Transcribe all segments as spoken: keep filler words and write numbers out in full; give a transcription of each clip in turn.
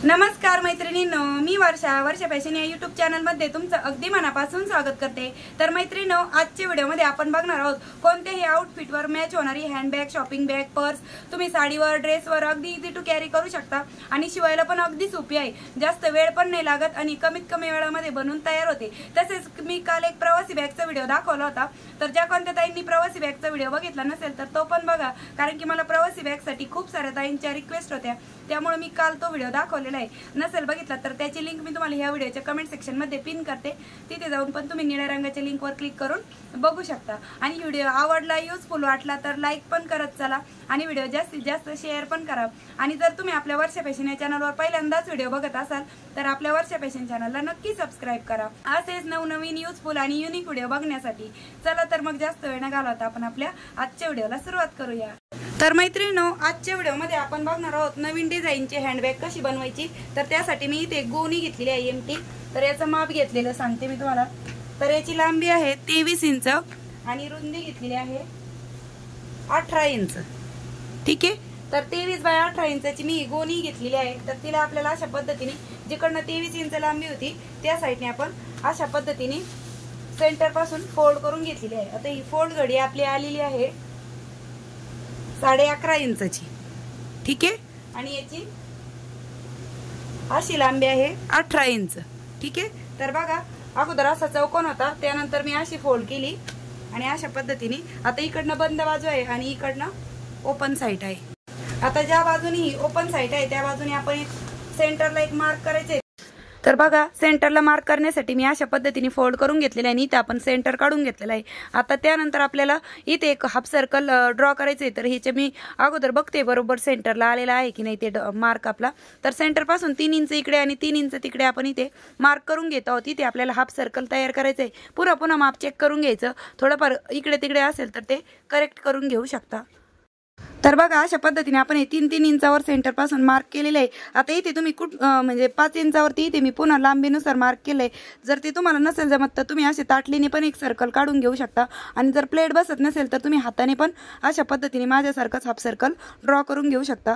नमस्कार मैत्रिणींनो, मी वर्षा वर्षा फॅशन या यूट्यूब चॅनलमध्ये तुमचं अगदी मनापासून स्वागत करते। तर मैत्रिणींनो, आजच्या व्हिडिओमध्ये आपण बघणार आहोत कोणत्याही आउटफिटवर मॅच होणारी हँडबॅग, शॉपिंग बॅग, पर्स तुम्ही साडीवर, ड्रेसवर अगदी इझी टू कॅरी करू शकता आणि शिवायला पण अगदी सोपी आहे। जास्त वेळ पण नाही लागत आणि कमीत कमी वेळामध्ये बनवून तयार होते। तसेच मी काल एक प्रवासी बॅगचा व्हिडिओ दाखवला होता, तर ज्या कोणत्या ताईंनी प्रवासी बॅगचा व्हिडिओ बघितला नसेल तर तो पण बघा, कारण की मला प्रवासी बॅगसाठी खूप साऱ्या ताईंच्या रिक्वेस्ट होत्या, त्यामुळे मी काल तो व्हिडिओ दाखवलेला आहे। नसेल बघितला तर त्याची लिंक मी तुम्हाला ह्या व्हिडिओच्या कमेंट सेक्शन मध्ये पिन करते, तिथे जाऊन पण तुम्ही निळ्या रंगाच्या लिंकवर क्लिक करून बघू शकता। आणि व्हिडिओ आवडला, युजफुल वाटला तर लाईक पण करत चला आणि व्हिडिओ जास्तीत जास्त शेअर पण करा। आणि जर तुम्ही आपल्या वर्षा फॅशन या चॅनलवर पहिल्यांदाच व्हिडिओ बघत असाल तर आपल्या वर्षा फॅशन चॅनलला नक्की सबस्क्राइब करा, असेच नवनवीन युजफुल आणि युनिक व्हिडिओ बघण्यासाठी। चला तर मग जास्त वेळ न घालवता आपण आपल्या आजच्या व्हिडिओला सुरुवात करूया। तर मैत्रिणींनो, आजच्या व्हिडिओमध्ये आपण बघणार आहोत नवीन डिझाईनची हँडबॅग कशी बनवायची। तर त्यासाठी मी इथे गोणी घेतलेली आहे एमटी, तर याचं माप घेतलेलं सांगते मी तुम्हाला। तर याची लांबी आहे तेवीस इंच आणि रुंदी घेतलेली आहे अठरा इंच, ठीक आहे। तर तेवीस बाय अठरा इंचाची मी गोणी घेतलेली आहे। तर तिला आपल्याला अशा पद्धतीने जिकडनं तेवीस इंच लांबी होती त्या साईडने आपण अशा पद्धतीने सेंटर पासून फोल्ड करून घेतलेली आहे। आता ही फोल्ड घडी आपली आलेली आहे साडे अकरा इंचाची, ठीक आहे। आणि याची अशी लांबी आहे अठरा इंच, ठीक आहे। तर बघा, अगोदर असा चौकोन होता, त्यानंतर मी अशी फोल्ड केली आणि अशा पद्धतीने आता इकडनं बंद बाजू आहे आणि इकडनं ओपन साइड आहे। आता ज्या बाजूने ही ओपन साइड आहे त्या बाजूने आपण एक सेंटरला एक मार्क करायचे। तर बघा, सेंटरला मार्क करण्यासाठी मी अशा पद्धतीने फोल्ड करून घेतलेला आहे आणि इथे आपण सेंटर काढून घेतलेला आहे। आता त्यानंतर आपल्याला इथे एक हाफ सर्कल ड्रॉ करायचे। तर ह्याचे मी अगोदर बघते बरोबर सेंटरला आलेला आहे की नाही ते मार्क आपला। तर सेंटर पासून तीन इंच इकडे आणि तीन इंच तिकडे आपण इथे मार्क करून घेत आहोत। इथे आपल्याला हाफ सर्कल तयार करायचं आहे। पुन्हा पुन्हा माप चेक करून घ्यायचं, थोडंफार इकडे तिकडे असेल तर ते करेक्ट करून घेऊ शकता। तर बघा, अशा पद्धतीने आपण हे तीन तीन इंचावर सेंटर पासून मार्क केलेले आहे। आता इथे तुम्ही कुठ म्हणजे पाच इंचावरती इथे मी पुन्हा लांबीनुसार मार्क केलंय। जर ते तुम्हाला नसेल जमत तर तुम्ही असे ताटलीने पण एक सर्कल काढून घेऊ शकता आणि जर प्लेट बसत नसेल तर तुम्ही हाताने पण अशा पद्धतीने माझ्यासारखंच हाफ सर्कल ड्रॉ करून घेऊ शकता।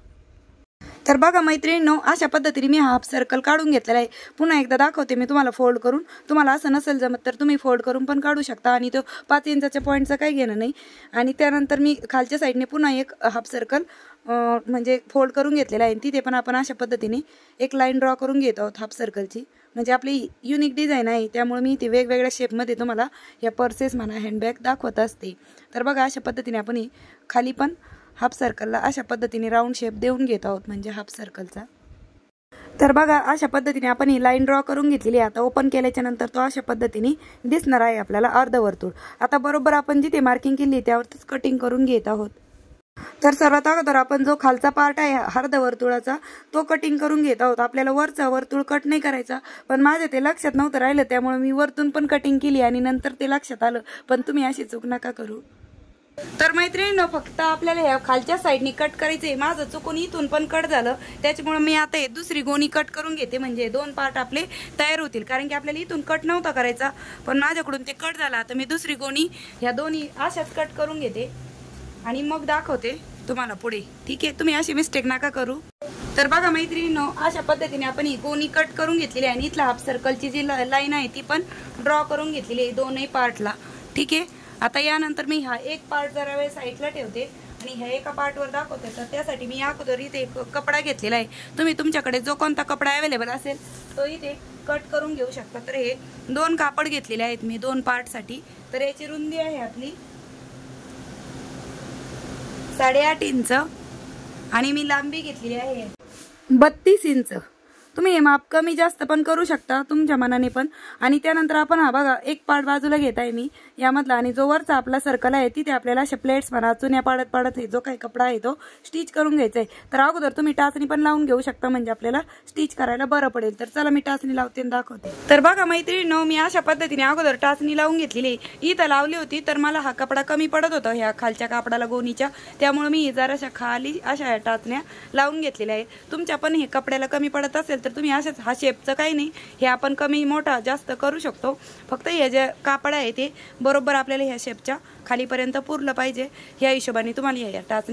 तर बघा मैत्रिणींनो, अशा पद्धतीने मी हाफ सर्कल काढून घेतलेला आहे। पुन्हा एकदा दाखवते मी तुम्हाला फोल्ड करून, तुम्हाला असं नसेल जमत तर तुम्ही फोल्ड करून पण काढू शकता आणि तो पाच इंचाच्या पॉईंटचं काही घेणं नाही। आणि त्यानंतर मी खालच्या साईडने पुन्हा एक हाफ सर्कल म्हणजे फोल्ड करून घेतलेला आहे। तिथे पण आपण अशा पद्धतीने एक लाईन ड्रॉ करून घेत आहोत हाफ सर्कलची, म्हणजे आपली युनिक डिझाईन आहे त्यामुळे मी इथे वेगवेगळ्या शेपमध्ये तुम्हाला या पर्सेस म्हणा हँडबॅग दाखवत असते। तर बघा, अशा पद्धतीने आपण खाली पण हाफ सर्कलला अशा पद्धतीने राऊंड शेप देऊन घेत आहोत, म्हणजे हाफ सर्कलचा। तर बघा, अशा पद्धतीने आपण ही लाईन ड्रॉ करून घेतलेली आहे। आता ओपन केल्याच्या नंतर तो अशा पद्धतीने दिसणार आहे आपल्याला अर्धवर्तुळ। आता बरोबर आपण जिथे मार्किंग केली त्यावरतीच कटिंग करून घेत आहोत। तर सर्वात अगोदर आपण जो खालचा पार्ट आहे अर्धवर्तुळाचा तो कटिंग करून घेत आहोत। आपल्याला वरचा वर्तुळ कट नाही करायचा, पण माझ्या ते लक्षात नव्हतं राहिलं त्यामुळे मी वरतून पण कटिंग केली आणि नंतर ते लक्षात आलं, पण तुम्ही अशी चूक नका करू। तर मैत्रिणींनो, फक्त आपल्याला ह्या खालच्या साईडनी कट करायचंय। माझं चुकून इथून पण कट झालं, त्याच्यामुळे मी आता हे दुसरी गोणी कट करून घेते, म्हणजे दोन पार्ट आपले तयार होतील। कारण की आपल्याला इथून कट नव्हता करायचा, पण माझ्याकडून ते कट झाला। आता मी दुसरी गोणी ह्या दोन्ही अशाच कट करून घेते आणि मग दाखवते तुम्हाला पुढे, ठीक आहे। तुम्ही अशी मिस्टेक नका करू। तर बघा मैत्रिणींनो, अशा पद्धतीने आपण ही गोणी कट करून घेतलेली आहे आणि इथला हाफ सर्कलची जी लाईन आहे ती पण ड्रॉ करून घेतलेली आहे दोनही पार्टला, ठीक आहे। आता यानंतर मी हा एक पार्ट जरा वेळ साईडला ठेवते आणि ह्या एका पार्टवर दाखवते। तर त्यासाठी मी अगोदर इथे एक कपडा घेतलेला आहे, तुम्ही तुमच्याकडे जो कोणता कपडा अवेलेबल असेल तो इथे कट करून घेऊ शकता। तर हे दोन कापड घेतलेले आहेत मी दोन पार्टसाठी। तर याची रुंदी आहे आपली साडेआठ इंच आणि मी लांबी घेतलेली आहे बत्तीस इंच। तुम्ही हे माप कमी जास्त पण करू शकता तुमच्या मनाने पण। आणि त्यानंतर आपण हा बघा एक पार्ट बाजूला घेत आहे मी यामधला, आणि जो वरचा आपला सर्कल आहे तिथे आपल्याला अशा प्लेट्स म्हणा चुन्या पाडत पाडत हे जो काही कपडा आहे तो स्टिच करून घ्यायचा आहे। तर अगोदर तुम्ही टाचणी पण लावून घेऊ शकता, म्हणजे आपल्याला स्टिच करायला बरं पडेल। तर चला मी टाचणी लावते आणि दाखवते। तर बघा मैत्रिणींनो, मी अशा पद्धतीने अगोदर टाचणी लावून घेतलेली, इथं लावली होती। तर मला हा कपडा कमी पडत होता ह्या खालच्या कापडाला गोणीच्या, त्यामुळे मी जराशा खाली अशा टाचण्या लावून घेतलेल्या आहेत। तुमच्या पण हे कपड्याला कमी पडत असेल तर तुम्ही अशाच, हा शेपचं काही नाही, हे आपण कमी मोठा जास्त करू शकतो। फक्त हे जे कापड आहे ते बरोबर आपल्याला ह्या शेपच्या खालीपर्यंत पुरलं पाहिजे, ह्या हिशोबाने तुम्हाला ह्या टाचण्या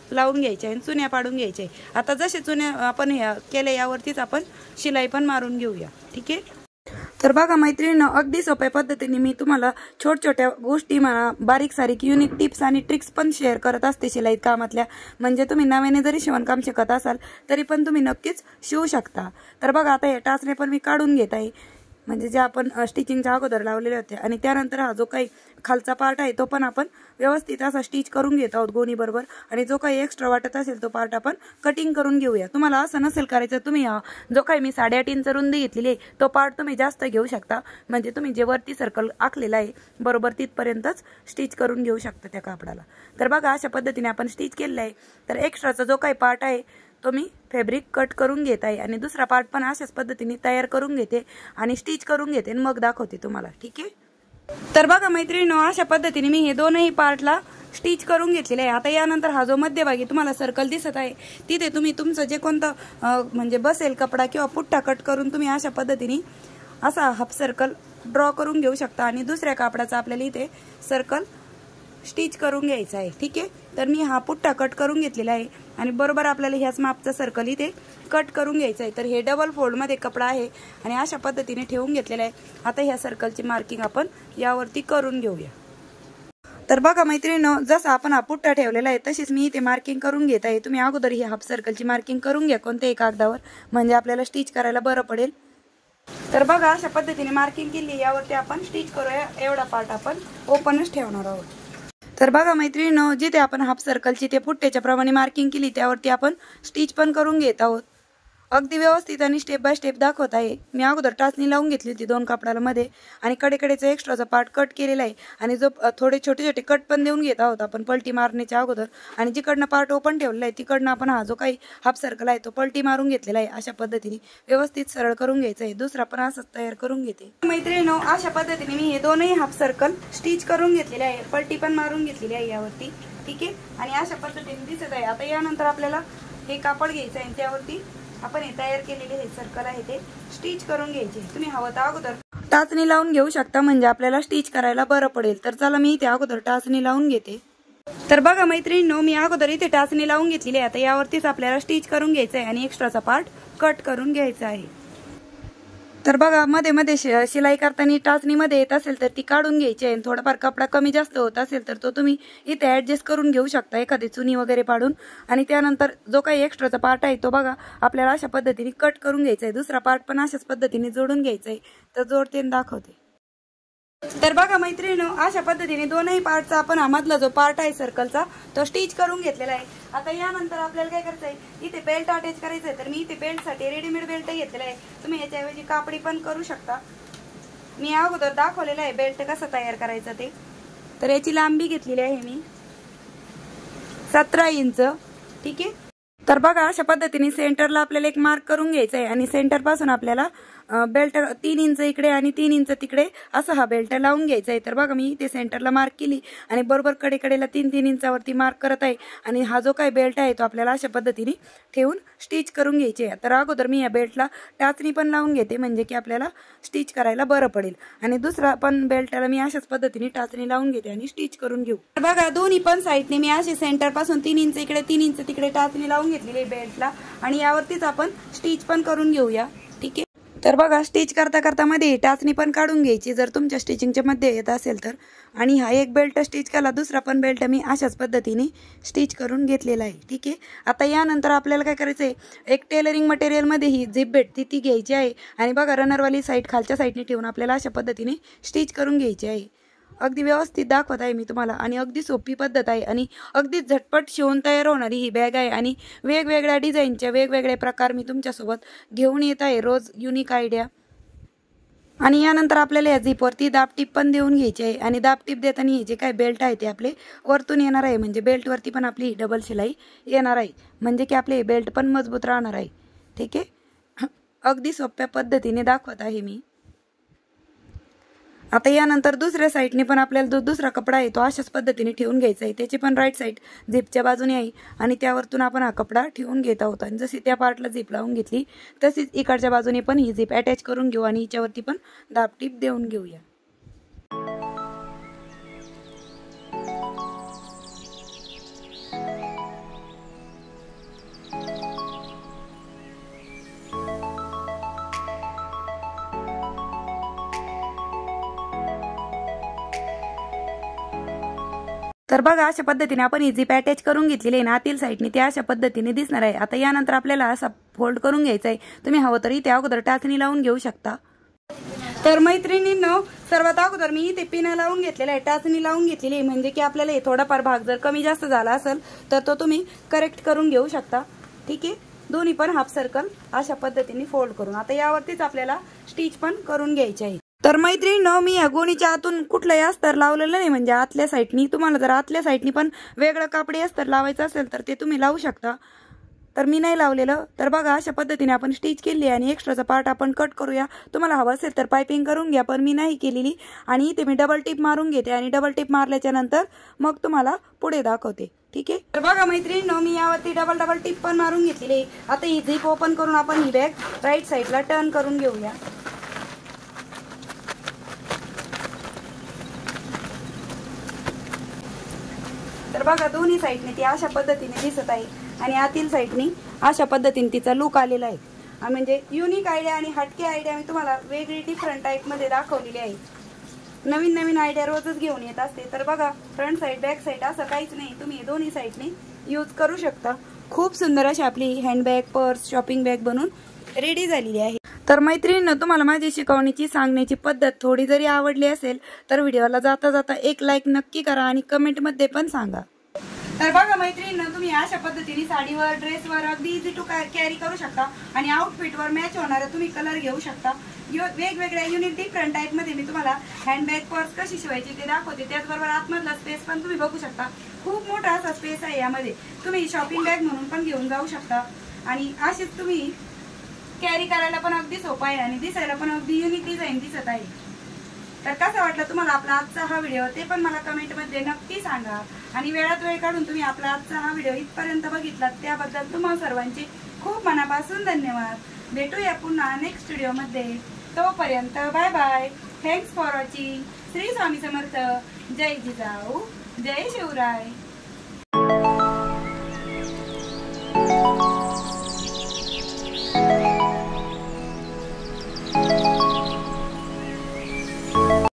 लावून घ्यायचे आणि चुन्या पाडून घ्यायचे। आता जसे चुन्या आपण ह्या केले यावरतीच आपण शिलाई पण मारून घेऊया, ठीक आहे। तर बघा मैत्रिणींनो, अगदी सोप्या पद्धतीने मी तुम्हाला छोट छोट्या गोष्टी म्हणा, बारीक सारीक युनिक टिप्स आणि ट्रिक्स पण शेअर करत असते शिलाई कामातल्या, म्हणजे तुम्ही नव्याने जरी शिवणकाम शिकत असाल तरी पण तुम्ही नक्कीच शिवू शकता। तर बघा आता हे टाचणे पण मी काढून घेत आहे, म्हणजे जे आपण स्टिचिंगच्या अगोदर लावलेले होते, आणि त्यानंतर हा जो काही खालचा पार्ट आहे तो पण आपण व्यवस्थित असा स्टिच करून घेत आहोत गोणी बरोबर, आणि जो काही एक्स्ट्रा वाटत असेल तो पार्ट आपण कटिंग करून घेऊया। तुम्हाला असं नसेल करायचं, तुम्ही हा जो काही मी साडेआठ इंच रुंदी घेतलेली आहे तो पार्ट तुम्ही जास्त घेऊ शकता, म्हणजे तुम्ही जे वरती सर्कल आखलेला आहे बरोबर तिथपर्यंतच स्टिच करून घेऊ शकता त्या कापडाला। तर बघा अशा पद्धतीने आपण स्टिच केलेलं आहे। तर एक्स्ट्राचा जो काही पार्ट आहे तो मी फॅब्रिक कट करून घेत आहे, आणि दुसरा पार्ट पण अशाच पद्धतीने तयार करून घेते आणि स्टिच करून घेते आणि मग दाखवते तुम्हाला, ठीक आहे। तर बघा मैत्रिणींनो, अशा पद्धतीने मी हे दोनही पार्टला स्टिच करून घेतलेले आहे। आता यानंतर हा जो मध्यभागी तुम्हाला सर्कल दिसत आहे तिथे तुम्ही तुमचं जे कोणतं म्हणजे बसेल कपडा किंवा पुट्टा कट करून तुम्ही अशा पद्धतीने असा हाफ सर्कल ड्रॉ करून घेऊ शकता, आणि दुसऱ्या कापडाचा आपल्याला इथे सर्कल स्टिच करून घ्यायचा आहे, ठीक आहे। तर मी हा पुट्टा कट करून घेतलेला आहे आणि बरोबर आपल्याला ह्याच मापचा सर्कल इथे कट करून घ्यायचा आहे। तर हे डबल फोल्ड मध्ये कपडा आहे आणि अशा पद्धतीने ठेवून घेतलेला आहे। आता ह्या सर्कलची मार्किंग आपण यावरती करून घेऊया। तर बघा मैत्रिणींनो, जसं आपण हा पुट्टा ठेवलेला आहे तशीच मी इथे मार्किंग करून घेत आहे। तुम्ही अगोदर ही हाफ सर्कलची मार्किंग करून घ्या कोणत्याही कागदावर, म्हणजे आपल्याला स्टिच करायला बरं पडेल। तर बघा अशा पद्धतीने मार्किंग केली, यावरती आपण स्टिच करूया। एवढा पार्ट आपण ओपनच ठेवणार आहोत। तर बघा मैत्रिणींनो, जिथे आपण हाफ सर्कलची ते पुट्ट्याच्या प्रमाणे मार्किंग केली त्यावरती आपण स्टिच पण करून घेत आहोत। अगदी व्यवस्थित आणि स्टेप बाय स्टेप दाखवत आहे। मी अगोदर टाचणी लावून घेतली होती दोन कापडाला मध्ये, आणि कडेकडेचा एक्स्ट्राचा पार्ट कट केलेला आहे, आणि जो थोडे छोटे छोटे कट पण देऊन घेत आहोत आपण पलटी मारण्याच्या अगोदर, आणि जिकडनं पार्ट ओपन ठेवलेला आहे तिकडनं आपण हा जो काही हाफ सर्कल आहे तो पलटी मारून घेतलेला आहे। अशा पद्धतीने व्यवस्थित सरळ करून घ्यायचा आहे। दुसरा पण असंच तयार करून घेते। मैत्रिणींनो, अशा पद्धतीने मी हे दोनही हाफ सर्कल स्टिच करून घेतलेले आहे, पलटी पण मारून घेतलेली आहे यावरती, ठीक आहे। आणि अशा पद्धतीने दिसत आहे। आता यानंतर आपल्याला हे कापड घ्यायचं आहे, त्यावरती आपण हे तयार केलेले हे सर्कल आहे ते स्टिच करून घ्यायचे। तुम्ही हवं तर अगोदर टाचणी लावून घेऊ शकता, म्हणजे आपल्याला स्टिच करायला बरं पडेल। तर चला मी इथे अगोदर टाचणी लावून घेते। तर बघा मैत्रिणींनो, मी अगोदर इथे टाचणी लावून घेतलेली आहे। आता यावरतीच आपल्याला स्टिच करून घ्यायचं आहे आणि एक्स्ट्राचा पार्ट कट करून घ्यायचा आहे। तर बघा मध्ये मध्ये शिलाई करताना टाचणी मध्ये येत असेल तर ती काढून घ्यायची आहे। थोडाफार कपडा कमी जास्त होत असेल तर तो तुम्ही इथे ऍडजस्ट करून घेऊ शकता एखादी चुनी वगैरे पाडून, आणि त्यानंतर जो काही एक्स्ट्राचा पार्ट आहे तो बघा आपल्याला अशा पद्धतीने कट करून घ्यायचा आहे। दुसरा पार्ट पण अशाच पद्धतीने जोडून घ्यायचा आहे। तर जोडते दाखवते। तर बघा मैत्रिणींनो, अशा पद्धतीने दोनही पार्टचा आपण आमधला जो पार्ट आहे सर्कलचा तो स्टिच करून घेतलेला आहे। आता यानंतर आपल्याला काय करायचं आहे, इथे बेल्ट अटॅच करायचं आहे। तर मी इथे बेल्ट साठी रेडीमेड बेल्ट घेतलेला आहे, तुम्ही याच्याऐवजी कापडी पण करू शकता। मी अगोदर दाखवलेला आहे बेल्ट कसा तयार करायचा ते। तर याची लांबी घेतलेली आहे मी सतरा इंच, ठीक आहे। तर बघा अशा पद्धतीने सेंटरला आपल्याला एक मार्क करून घ्यायचा आहे, आणि सेंटर पासून आपल्याला बेल्ट तीन इंच इकडे आणि तीन इंच तिकडे असा हा बेल्ट लावून घ्यायचा आहे। तर बघा मी इथे सेंटरला मार्क केली आणि बरोबर कडेकडेला तीन तीन इंचावरती मार्क करत आहे, आणि हा जो काही बेल्ट आहे तो आपल्याला अशा पद्धतीने ठेवून स्टिच करून घ्यायची आहे। तर अगोदर मी या बेल्टला टाचणी पण लावून घेते, म्हणजे की आपल्याला स्टिच करायला बरं पडेल, आणि दुसरा पण बेल्टला मी अशाच पद्धतीने टाचणी लावून घेते आणि स्टिच करून घेऊ। तर बघा दोन्ही पण साईडने मी असे सेंटर पासून तीन इंच इकडे तीन इंच तिकडे टाचणी लावून घेतलेली बेल्टला, आणि यावरतीच आपण स्टिच पण करून घेऊया, ठीक आहे। तर बघा स्टिच करता करता मध्ये टाचणी पण काढून घ्यायची जर तुमच्या स्टिचिंगच्या मध्ये येत असेल तर, आणि हा एक बेल्ट स्टिच केला, दुसरा पण बेल्ट मी अशाच पद्धतीने स्टिच करून घेतलेला आहे, ठीक आहे। आता यानंतर आपल्याला काय करायचं आहे, एक टेलरिंग मटेरियल मध्ये ही झिप भेटती ती घ्यायची आहे, आणि बघा रनरवाली साईड खालच्या साईडने ठेवून आपल्याला अशा पद्धतीने स्टिच करून घ्यायची आहे। अगदी व्यवस्थित दाखवत आहे मी तुम्हाला, आणि अगदी सोपी पद्धत आहे, आणि अगदी झटपट शिवून तयार होणारी ही बॅग आहे, आणि वेगवेगळ्या डिझाईनचे वेगवेगळे प्रकार मी तुमच्यासोबत घेऊन येत आहे रोज युनिक आयडिया। आणि यानंतर आपल्याला या झिपवरती दाबटीप पण देऊन घ्यायची आहे, आणि दाबटीप देताना हे जे काय बेल्ट आहे ते आपले वरतून येणार आहे, म्हणजे बेल्टवरती पण आपली डबल शिलाई येणार आहे, म्हणजे की आपले बेल्ट पण मजबूत राहणार आहे, ठीक आहे। अगदी सोप्या पद्धतीने दाखवत आहे मी। आता यानंतर दुसऱ्या साईडने पण आपल्याला जो दुसरा कपडा आहे तो अशाच पद्धतीने ठेवून घ्यायचा आहे, त्याची पण राईट साईड झिपच्या बाजूने आहे, आणि त्यावरतून आपण हा कपडा ठेवून घेत आहोत, आणि जशी त्या पार्टला झिप लावून घेतली तशीच इकडच्या बाजूने पण ही झिप अटॅच करून घेऊ, आणि हिच्यावरती पण दाबटीप देऊन घेऊया। तर बघा अशा पद्धतीने आपण ही झीप अटॅच करून घेतलेली आहे ना, आतील साईडने ती अशा पद्धतीने दिसणार आहे. आता यानंतर आपल्याला असा फोल्ड करून घ्यायचा आहे. तुम्ही हवं तर इथे अगोदर टाचणी लावून घेऊ शकता. तर मैत्रिणींनो, सर्वात अगोदर मी इथे पिना लावून घेतलेला आहे, टाचणी लावून घेतलेली आहे, म्हणजे की आपल्याला हे थोडाफार भाग जर कमी जास्त झाला असेल तर तो तुम्ही करेक्ट करून घेऊ शकता. ठीक आहे, दोन्ही पण हाफ सर्कल अशा पद्धतीने फोल्ड करून आता यावरतीच आपल्याला स्टिच पण करून घ्यायचे आहे. तर मैत्रिणींनो, मी या गोणीच्या आतून कुठलंही अस्तर लावलेलं नाही, म्हणजे आतल्या साईडनी. तुम्हाला जर आतल्या साईडनी पण वेगळं कापडी अस्तर लावायचं असेल तर ते तुम्ही लावू शकता. तर मी नाही लावलेलं. तर बघा अशा पद्धतीने आपण स्टिच केली आणि एक्स्ट्राचा पार्ट आपण कट करूया. तुम्हाला हवं असेल तर पायपिंग करून घ्या, पण मी नाही केलेली. आणि इथे मी डबल टिप मारून घेते आणि डबल टिप मारल्याच्या नंतर मग तुम्हाला पुढे दाखवते. ठीक आहे, तर बघा मैत्रिणींनो, मी यावरती डबल डबल टिप पण मारून घेतलेली. आता ही झीप ओपन करून आपण ही बॅग राईट साईडला टर्न करून घेऊया. तर बघा दोन्ही साईडने ती अशा पद्धतीने दिसत आहे आणि आतील साईडने अशा पद्धतीने तिचा लुक आलेला आहे. म्हणजे युनिक आयडिया आणि हटके आयडिया मी तुम्हाला वेगळी डिफरंट टाईपमध्ये दाखवलेली आहे. नवीन नवीन आयडिया रोजच घेऊन येत असते. तर बघा फ्रंट साईड बॅक साईड असं काहीच नाही, तुम्ही दोन्ही साईडने यूज करू शकता. खूप सुंदर अशी आपली हँडबॅग, पर्स, शॉपिंग बॅग बनून रेडी झालेली आहे. तर मैत्रिणींनो, तुम्हाला माझी शिकवण्याची सांगण्याची पद्धत थोडी जरी आवडली असेल तर व्हिडिओला जाता जाता एक लाईक नक्की करा आणि कमेंटमध्ये पण सांगा. तर बघा मैत्रिणींनो, तुम्ही अशा पद्धतीने साडीवर, ड्रेसवर अगदी इझी टू कॅरी करू शकता आणि आउटफिटवर मॅच होणारे तुम्ही कलर घेऊ शकता. वेगवेगळ्या युनिक डिफरंट टाईपमध्ये मी तुम्हाला हँडबॅग, पर्स कशी शिवायची ते दाखवते. त्याचबरोबर आतमधला स्पेस पण तुम्ही बघू शकता. खूप मोठा असा स्पेस आहे यामध्ये. तुम्ही शॉपिंग बॅग म्हणून पण घेऊन जाऊ शकता आणि अशीच तुम्ही कॅरी करायला पण अगदी सोपा आहे आणि दिसायला पण अगदी युनिक डिझाईन दिसत आहे. तर कसा वाटला तुम्हाला आपला आजचा हा व्हिडिओ ते पण मला कमेंटमध्ये नक्की सांगा. आणि वेळात वेळ काढून तुम्ही आपला आजचा हा व्हिडिओ इथपर्यंत बघितलात त्याबद्दल तुम्हाला सर्वांचे खूप मनापासून धन्यवाद. भेटूया पुन्हा नेक्स्ट व्हिडिओमध्ये. तोपर्यंत bye bye. Thanks for watching. Shri Swami Samarth. जय जिजाऊ, जय शिवराय.